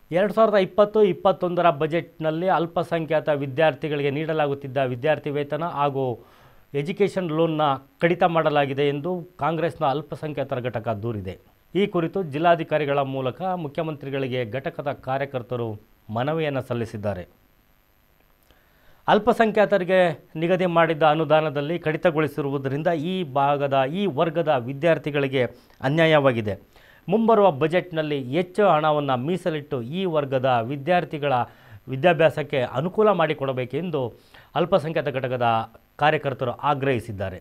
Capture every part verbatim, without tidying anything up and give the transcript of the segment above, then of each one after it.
ಎರಡು ಸಾವಿರದ ಇಪ್ಪತ್ತು ಇಪ್ಪತ್ತೊಂದರ ಬಜೆಟ್ನಲ್ಲಿ ಅಲ್ಪಸಂಖ್ಯಾತ ವಿದ್ಯಾರ್ಥಿಗಳಿಗೆ ನೀಡಲಾಗುತ್ತಿದ್ದ ವಿದ್ಯಾರ್ಥಿ ವೇತನ ಹಾಗೂ ಎಜುಕೇಷನ್ ಲೋನ್ನ ಕಡಿತ ಮಾಡಲಾಗಿದೆ ಎಂದು ಕಾಂಗ್ರೆಸ್ನ ಅಲ್ಪಸಂಖ್ಯಾತರ ಘಟಕ ದೂರಿದೆ. ಈ ಕುರಿತು ಜಿಲ್ಲಾಧಿಕಾರಿಗಳ ಮೂಲಕ ಮುಖ್ಯಮಂತ್ರಿಗಳಿಗೆ ಘಟಕದ ಕಾರ್ಯಕರ್ತರು ಮನವಿಯನ್ನು ಸಲ್ಲಿಸಿದ್ದಾರೆ. ಅಲ್ಪಸಂಖ್ಯಾತರಿಗೆ ನಿಗದಿ ಮಾಡಿದ್ದ ಅನುದಾನದಲ್ಲಿ ಕಡಿತಗೊಳಿಸಿರುವುದರಿಂದ ಈ ಭಾಗದ ಈ ವರ್ಗದ ವಿದ್ಯಾರ್ಥಿಗಳಿಗೆ ಅನ್ಯಾಯವಾಗಿದೆ. ಮುಂಬರುವ ಬಜೆಟ್ನಲ್ಲಿ ಹೆಚ್ಚು ಹಣವನ್ನು ಮೀಸಲಿಟ್ಟು ಈ ವರ್ಗದ ವಿದ್ಯಾರ್ಥಿಗಳ ವಿದ್ಯಾಭ್ಯಾಸಕ್ಕೆ ಅನುಕೂಲ ಮಾಡಿಕೊಡಬೇಕೆಂದು ಅಲ್ಪಸಂಖ್ಯಾತ ಘಟಕದ ಕಾರ್ಯಕರ್ತರು ಆಗ್ರಹಿಸಿದ್ದಾರೆ.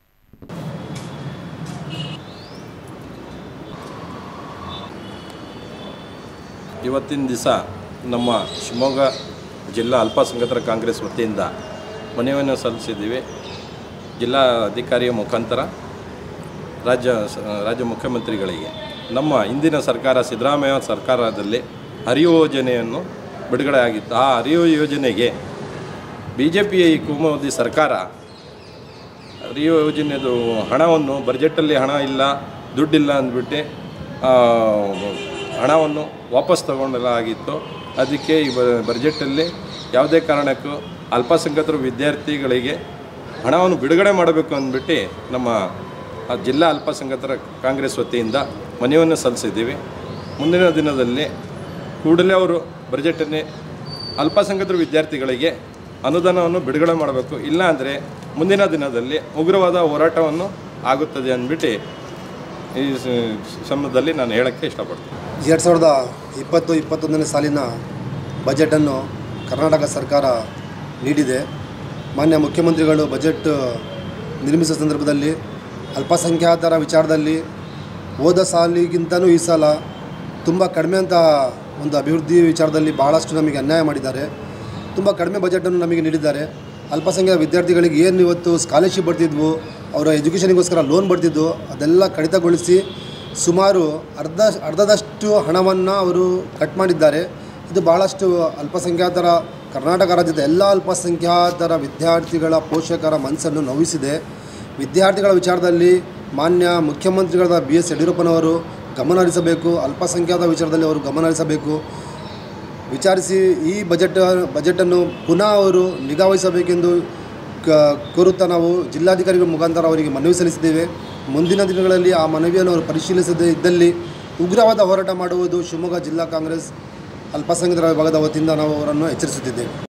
ಇವತ್ತಿನ ದಿವಸ ನಮ್ಮ ಶಿವಮೊಗ್ಗ ಜಿಲ್ಲಾ ಅಲ್ಪಸಂಖ್ಯಾತರ ಕಾಂಗ್ರೆಸ್ ವತಿಯಿಂದ ಮನವಿಯನ್ನು ಸಲ್ಲಿಸಿದ್ದೀವಿ. ಜಿಲ್ಲಾ ಅಧಿಕಾರಿಯ ಮುಖಾಂತರ ರಾಜ್ಯ ರಾಜ್ಯ ಮುಖ್ಯಮಂತ್ರಿಗಳಿಗೆ ನಮ್ಮ ಇಂದಿನ ಸರ್ಕಾರ ಸಿದ್ದರಾಮಯ್ಯ ಸರ್ಕಾರದಲ್ಲಿ ಅರಿವು ಯೋಜನೆಯನ್ನು ಬಿಡುಗಡೆ ಆಗಿತ್ತು. ಆ ಅರಿವು ಯೋಜನೆಗೆ ಬಿ ಜೆ ಪಿಯ ಈ ಕೋಮುವಾದಿ ಸರ್ಕಾರ ಅರಿವು ಯೋಜನೆದು ಹಣವನ್ನು ಬಜೆಟಲ್ಲಿ ಹಣ ಇಲ್ಲ, ದುಡ್ಡಿಲ್ಲ ಅಂದ್ಬಿಟ್ಟು ಹಣವನ್ನು ವಾಪಸ್ ತಗೊಂಡಲಾಗಿತ್ತು. ಅದಕ್ಕೆ ಈ ಬಜೆಟಲ್ಲಿ ಯಾವುದೇ ಕಾರಣಕ್ಕೂ ಅಲ್ಪಸಂಖ್ಯಾತರ ವಿದ್ಯಾರ್ಥಿಗಳಿಗೆ ಹಣವನ್ನು ಬಿಡುಗಡೆ ಮಾಡಬೇಕು ಅಂದ್ಬಿಟ್ಟು ನಮ್ಮ ಜಿಲ್ಲಾ ಅಲ್ಪಸಂಖ್ಯಾತರ ಕಾಂಗ್ರೆಸ್ ವತಿಯಿಂದ ಮನವಿಯನ್ನು ಸಲ್ಲಿಸಿದ್ದೀವಿ. ಮುಂದಿನ ದಿನದಲ್ಲಿ ಕೂಡಲೇ ಅವರು ಬಜೆಟನ್ನೇ ಅಲ್ಪಸಂಖ್ಯಾತರ ವಿದ್ಯಾರ್ಥಿಗಳಿಗೆ ಅನುದಾನವನ್ನು ಬಿಡುಗಡೆ ಮಾಡಬೇಕು, ಇಲ್ಲ ಅಂದರೆ ಮುಂದಿನ ದಿನದಲ್ಲಿ ಉಗ್ರವಾದ ಹೋರಾಟವನ್ನು ಆಗುತ್ತದೆ ಅಂದ್ಬಿಟ್ಟು ಈ ಸಂದರ್ಭದಲ್ಲಿ ನಾನು ಹೇಳೋಕ್ಕೆ ಇಷ್ಟಪಡ್ತೀನಿ. ಎರಡು ಸಾವಿರದ ಇಪ್ಪತ್ತು ಇಪ್ಪತ್ತೊಂದನೇ ಸಾಲಿನ ಬಜೆಟನ್ನು ಕರ್ನಾಟಕ ಸರ್ಕಾರ ನೀಡಿದೆ. ಮಾನ್ಯ ಮುಖ್ಯಮಂತ್ರಿಗಳು ಬಜೆಟ್ ನಿರ್ಮಿಸುವ ಸಂದರ್ಭದಲ್ಲಿ ಅಲ್ಪಸಂಖ್ಯಾತರ ವಿಚಾರದಲ್ಲಿ ಹೋದ ಸಾಲಿಗಿಂತಲೂ ಈ ಸಲ ತುಂಬ ಕಡಿಮೆ ಅಂತ ಒಂದು ಅಭಿವೃದ್ಧಿ ವಿಚಾರದಲ್ಲಿ ಭಾಳಷ್ಟು ನಮಗೆ ಅನ್ಯಾಯ ಮಾಡಿದ್ದಾರೆ. ತುಂಬ ಕಡಿಮೆ ಬಜೆಟನ್ನು ನಮಗೆ ನೀಡಿದ್ದಾರೆ. ಅಲ್ಪಸಂಖ್ಯಾತ ವಿದ್ಯಾರ್ಥಿಗಳಿಗೆ ಏನು ಇವತ್ತು ಸ್ಕಾಲರ್ಶಿಪ್ ಬರ್ತಿದ್ವು, ಅವರ ಎಜುಕೇಷನಿಗೋಸ್ಕರ ಲೋನ್ ಬರ್ತಿದ್ವು, ಅದೆಲ್ಲ ಕಡಿತಗೊಳಿಸಿ ಸುಮಾರು ಅರ್ಧ ಅರ್ಧದಷ್ಟು ಹಣವನ್ನು ಅವರು ಕಟ್ ಮಾಡಿದ್ದಾರೆ. ಇದು ಭಾಳಷ್ಟು ಅಲ್ಪಸಂಖ್ಯಾತರ ಕರ್ನಾಟಕ ರಾಜ್ಯದ ಎಲ್ಲ ಅಲ್ಪಸಂಖ್ಯಾತರ ವಿದ್ಯಾರ್ಥಿಗಳ ಪೋಷಕರ ಮನಸ್ಸನ್ನು ನೋವಿಸಿದೆ. ವಿದ್ಯಾರ್ಥಿಗಳ ವಿಚಾರದಲ್ಲಿ ಮಾನ್ಯ ಮುಖ್ಯಮಂತ್ರಿಗಳಾದ ಬಿ ಎಸ್ ಯಡಿಯೂರಪ್ಪನವರು ಗಮನ ಹರಿಸಬೇಕು. ಅಲ್ಪಸಂಖ್ಯಾತ ವಿಚಾರದಲ್ಲಿ ಅವರು ಗಮನ ಹರಿಸಬೇಕು. ವಿಚಾರಿಸಿ ಈ ಬಜೆಟ್ ಬಜೆಟನ್ನು ಪುನಃ ಅವರು ನಿಗಾವಹಿಸಬೇಕೆಂದು ಕೋರುತ್ತಾ ನಾವು ಜಿಲ್ಲಾಧಿಕಾರಿಗಳ ಮುಖಾಂತರ ಅವರಿಗೆ ಮನವಿ ಸಲ್ಲಿಸಿದ್ದೇವೆ. ಮುಂದಿನ ದಿನಗಳಲ್ಲಿ ಆ ಮನವಿಯನ್ನು ಅವರು ಪರಿಶೀಲಿಸದೇ ಇದ್ದಲ್ಲಿ ಉಗ್ರವಾದ ಹೋರಾಟ ಮಾಡುವುದು ಶಿವಮೊಗ್ಗ ಜಿಲ್ಲಾ ಕಾಂಗ್ರೆಸ್ ಅಲ್ಪಸಂಖ್ಯಾತರ ವಿಭಾಗದ ವತಿಯಿಂದ ನಾವು ಅವರನ್ನು ಎಚ್ಚರಿಸುತ್ತಿದ್ದೇವೆ.